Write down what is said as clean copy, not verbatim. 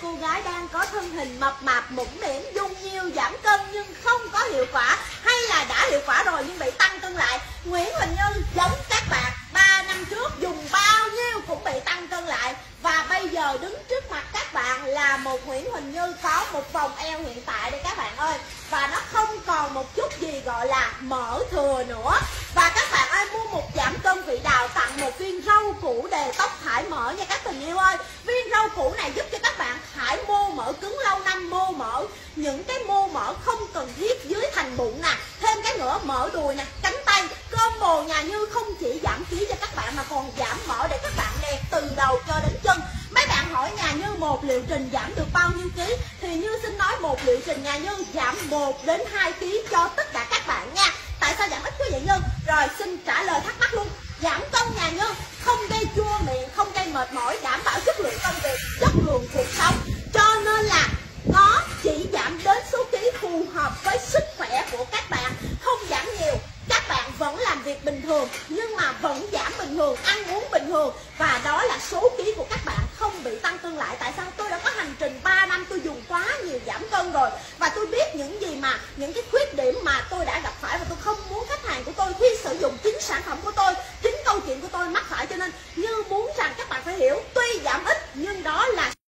cô gái đang có thân hình mập mạp mũm mĩm, dùng nhiều giảm cân nhưng không có hiệu quả, hay là đã hiệu quả rồi nhưng bị tăng cân lại. Nguyễn Huỳnh Như giống các bạn 3 năm trước dùng bao nhiêu cũng bị tăng cân lại, và bây giờ đứng trước mặt các bạn là một Nguyễn Huỳnh Như có một vòng eo hiện tại đây các bạn ơi, và nó không còn một chút gì gọi là mỡ thừa nữa. Và các bạn ơi, mua một giảm cân vị đào tặng một viên rau củ đề tóc thải mỡ nha các tình yêu ơi. Viên rau củ này giúp cho các bạn thải mô mỡ cứng lâu năm, mô mỡ, những cái mô mỡ không cần thiết dưới thành bụng nè, thêm cái nữa mỡ đùi nè, cánh tay. Combo nhà Như không chỉ giảm ký cho các bạn mà còn giảm mỡ để các bạn đẹp từ đầu cho đến chân. Mấy bạn hỏi nhà Như một liệu trình giảm được bao nhiêu ký, thì Như xin nói một liệu trình nhà Như giảm 1 đến 2 ký cho tất cả các bạn nha. Tại sao giảm ít quý vị Như? Rồi xin trả lời thắc mắc luôn. Giảm cân nhà Như không gây chua miệng, không gây mệt mỏi, đảm bảo chất lượng công việc, chất lượng cuộc sống. Cho nên là nó chỉ giảm đến số ký phù hợp với sức khỏe của các bạn, không giảm nhiều. Các bạn vẫn làm việc bình thường nhưng mà vẫn giảm bình thường, ăn uống bình thường, và đó là số ký của các bạn không bị tăng cân lại. Tại sao? Tôi đã có hành trình 3 năm tôi dùng quá nhiều giảm cân rồi, và tôi biết những gì mà những cái khuyết điểm mà tôi đã gặp phải, và tôi không muốn khách hàng của tôi khi sử dụng chính sản phẩm của tôi, chính câu chuyện của tôi mắc phải. Cho nên